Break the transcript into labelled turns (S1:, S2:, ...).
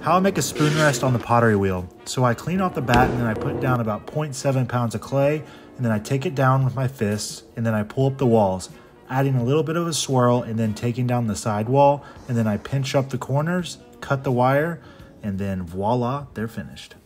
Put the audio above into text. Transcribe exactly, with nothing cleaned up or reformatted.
S1: How I make a spoon rest on the pottery wheel. So I clean off the bat and then I put down about zero point seven pounds of clay, and then I take it down with my fists, and then I pull up the walls, adding a little bit of a swirl and then taking down the side wall, and then I pinch up the corners, cut the wire, and then voila, they're finished.